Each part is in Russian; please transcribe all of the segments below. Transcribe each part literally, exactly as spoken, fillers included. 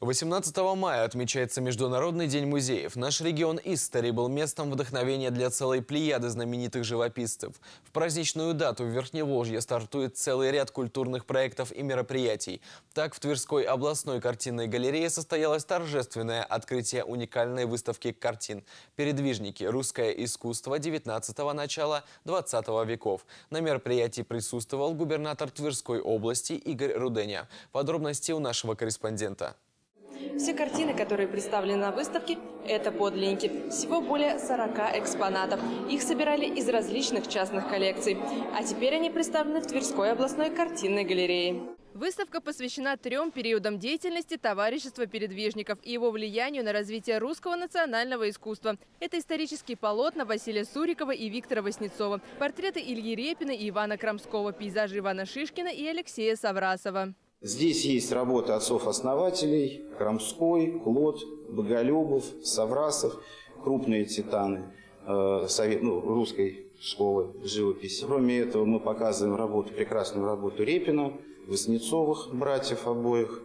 восемнадцатого мая отмечается Международный день музеев. Наш регион Истори был местом вдохновения для целой плеяды знаменитых живописцев. В праздничную дату в Верхневолжье стартует целый ряд культурных проектов и мероприятий. Так, в Тверской областной картинной галерее состоялось торжественное открытие уникальной выставки картин «Передвижники. Русское искусство девятнадцатого – начала двадцатого веков». На мероприятии присутствовал губернатор Тверской области Игорь Руденя. Подробности у нашего корреспондента. Все картины, которые представлены на выставке, это подлинники. Всего более сорока экспонатов. Их собирали из различных частных коллекций. А теперь они представлены в Тверской областной картинной галерее. Выставка посвящена трем периодам деятельности товарищества передвижников и его влиянию на развитие русского национального искусства. Это исторические полотна Василия Сурикова и Виктора Васнецова, портреты Ильи Репина и Ивана Крамского, пейзажи Ивана Шишкина и Алексея Саврасова. Здесь есть работы отцов-основателей: Крамской, Клод, Боголюбов, Саврасов, крупные титаны э, совет, ну, русской школы живописи. Кроме этого, мы показываем работу, прекрасную работу Репина, Васнецовых, братьев обоих.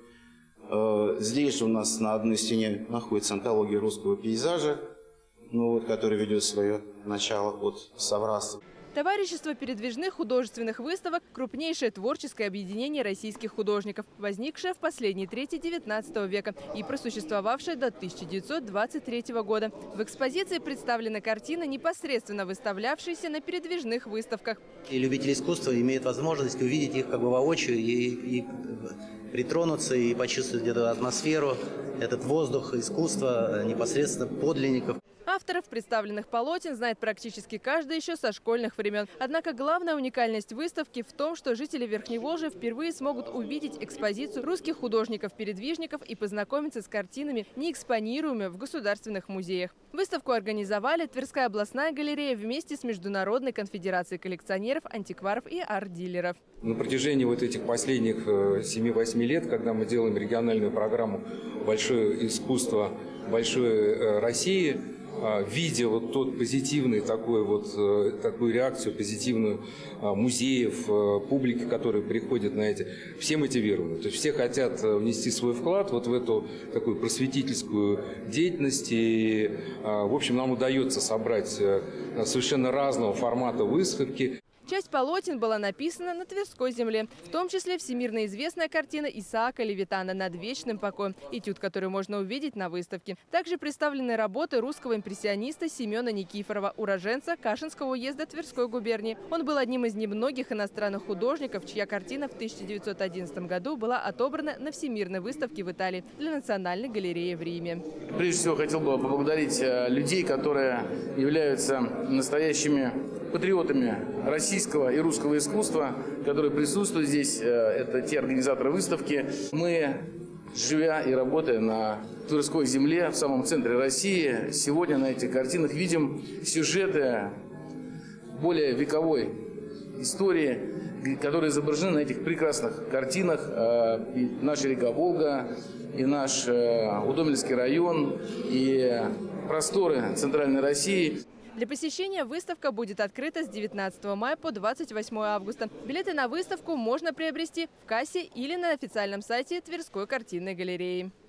Э, здесь же у нас на одной стене находится антология русского пейзажа, ну, вот, который ведет свое начало от Саврасова. Товарищество передвижных художественных выставок – крупнейшее творческое объединение российских художников, возникшее в последней трети девятнадцатого века и просуществовавшее до тысяча девятьсот двадцать третьего года. В экспозиции представлены картины, непосредственно выставлявшиеся на передвижных выставках. И любители искусства имеют возможность увидеть их как бы воочию и, и притронуться, и почувствовать эту атмосферу, этот воздух искусства непосредственно подлинников. Авторов представленных полотен знает практически каждый еще со школьных времен. Однако главная уникальность выставки в том, что жители Верхневолжья впервые смогут увидеть экспозицию русских художников-передвижников и познакомиться с картинами, не экспонируемыми в государственных музеях. Выставку организовали Тверская областная галерея вместе с Международной конфедерацией коллекционеров, антикваров и арт-дилеров. На протяжении вот этих последних семи-восьми лет, когда мы делаем региональную программу «Большое искусство большой России», видя вот тот позитивный такой вот такую реакцию позитивную музеев, публики, которые приходят на эти, всем мотивированы. То есть все хотят внести свой вклад вот в эту такую просветительскую деятельность. И, в общем, нам удается собрать совершенно разного формата выставки. Часть полотен была написана на Тверской земле, в том числе всемирно известная картина Исаака Левитана «Над вечным покоем», этюд, который можно увидеть на выставке. Также представлены работы русского импрессиониста Семена Никифорова, уроженца Кашинского уезда Тверской губернии. Он был одним из немногих иностранных художников, чья картина в тысяча девятьсот одиннадцатом году была отобрана на Всемирной выставке в Италии для Национальной галереи в Риме. Прежде всего, хотел бы поблагодарить людей, которые являются настоящими патриотами российского и русского искусства, которые присутствуют здесь. Это те организаторы выставки. Мы, живя и работая на Тверской земле, в самом центре России, сегодня на этих картинах видим сюжеты более вековой истории, которые изображены на этих прекрасных картинах. И наша река Волга, и наш Удомельский район, и просторы центральной России. Для посещения выставка будет открыта с девятнадцатого мая по двадцать восьмое августа. Билеты на выставку можно приобрести в кассе или на официальном сайте Тверской картинной галереи.